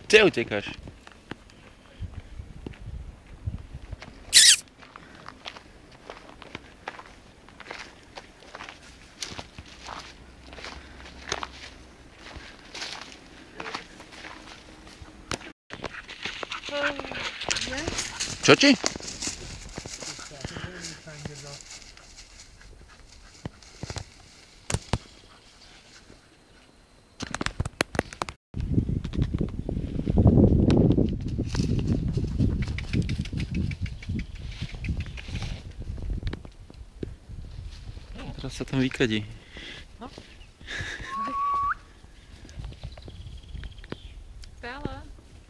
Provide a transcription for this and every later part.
Kde utekáš? Čo ti? Teraz sa tam vykadí. No. Bella.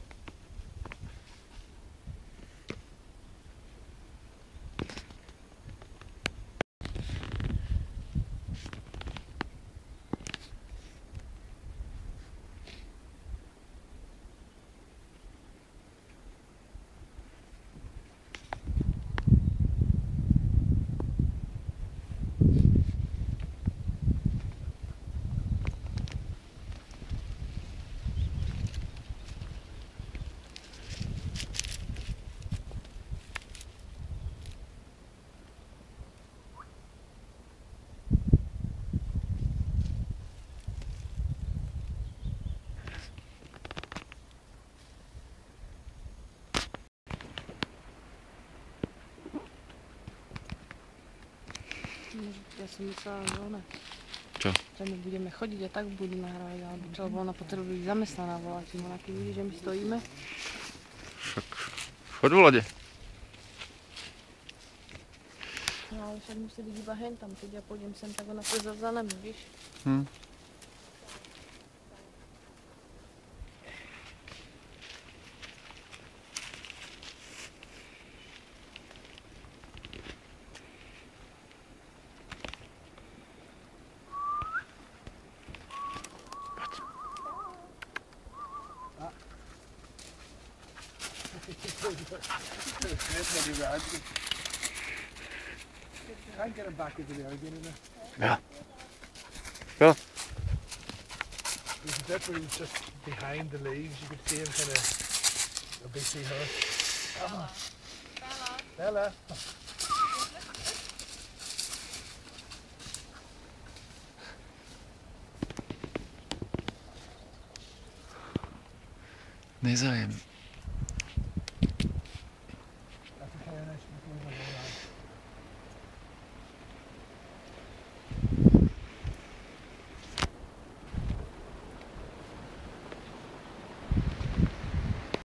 Ja som myslela, že ona. Čo? Že my budeme chodiť a tak budú nahrávať, alebo čo, lebo ona potrebuje byť zamestnaná, volá ti ona, keď vidí, že my stojíme. Však chod v lode. No ale však musí byť iba hen tam, keď ja pôjdem sem, tak ona pôjde za nami, víš? Try and get him back into the eye again, isn't it? Yeah. Well. There's a bit where he's just behind the leaves. You could see him kind of a bit see her. Bella. Bella. Nezájem.